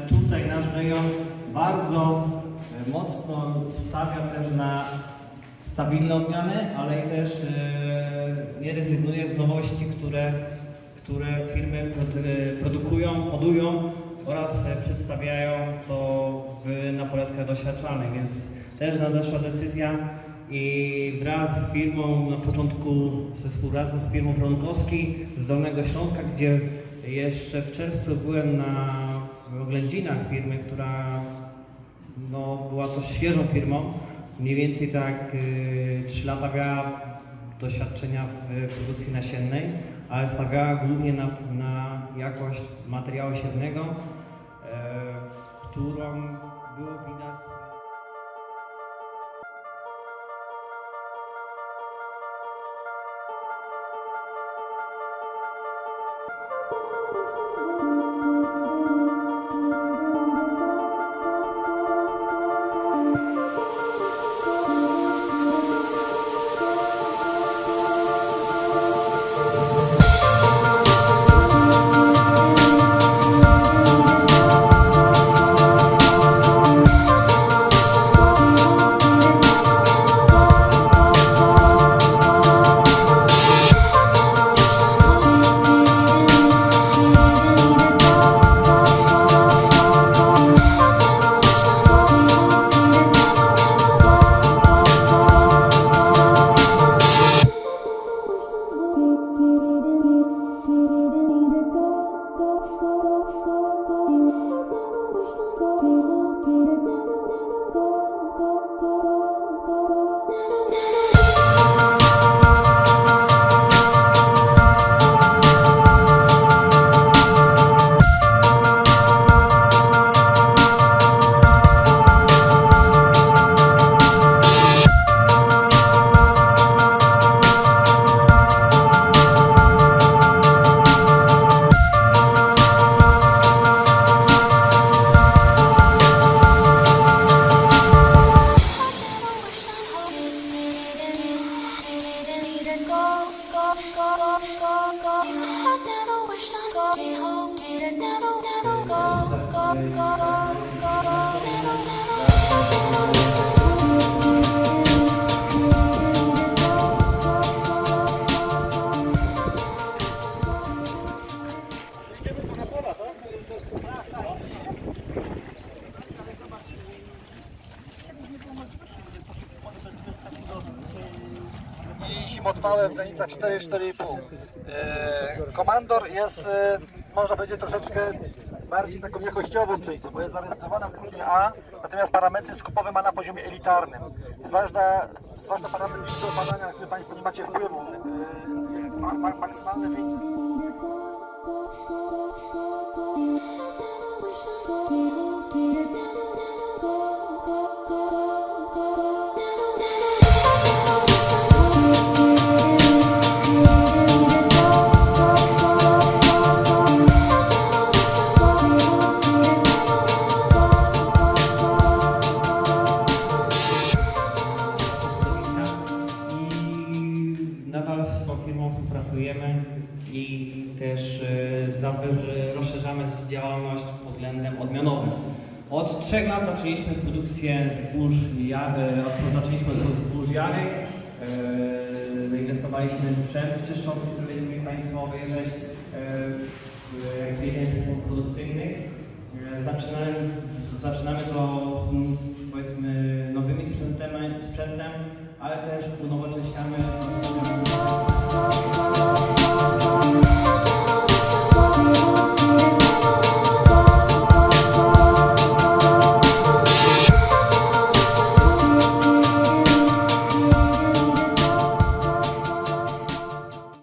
tutaj nasz rejon bardzo mocno stawia też na stabilne odmiany, ale i też nie rezygnuje z nowości, które firmy produkują, hodują oraz przedstawiają to na poletkach doświadczalnych, więc też nadeszła decyzja i wraz z firmą na początku współpracy z firmą Wronkowski z Dolnego Śląska, gdzie jeszcze w czerwcu byłem na oględzinach firmy, która była to świeżą firmą, mniej więcej tak 3 lata miała doświadczenia w produkcji nasiennej, ale stawiała głównie na jakość materiału siewnego, którą było widać. I zimotrwałe w granicach 4-4,5. Komandor jest, można powiedzieć, troszeczkę bardziej taką jakościową pszenicą, bo jest zarejestrowana w grupie A, natomiast parametry skupowe ma na poziomie elitarnym. Zwłaszcza parametry do badania, na które Państwo nie macie wpływu. Jest maksymalny wynik. Nadal z tą firmą współpracujemy i też rozszerzamy działalność pod względem odmianowym. Od 3 lat zaczęliśmy produkcję zbóż jary. Zainwestowaliśmy w sprzęt czyszczący, który mieli Państwo obejrzeć w jeden z punktów produkcyjnych. Zaczynamy to, powiedzmy, nowymi sprzętem, ale też unowocześniamy